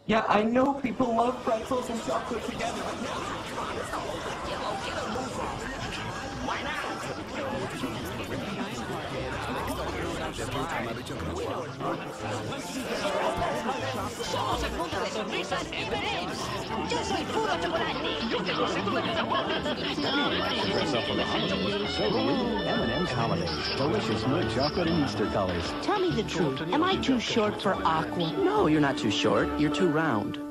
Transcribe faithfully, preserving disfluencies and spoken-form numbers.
Yeah, I know people love pretzels and chocolate together. Somos el mundo de sonrisas M and M's. Yo soy puro chocolate. Yo tengo seguro de agua. Dress up for the holidays. So do we. M and M's Holidays. Delicious milk chocolate and Easter colors. Tell me the truth. Am I too short for Aqua? No, you're not too short. You're too round.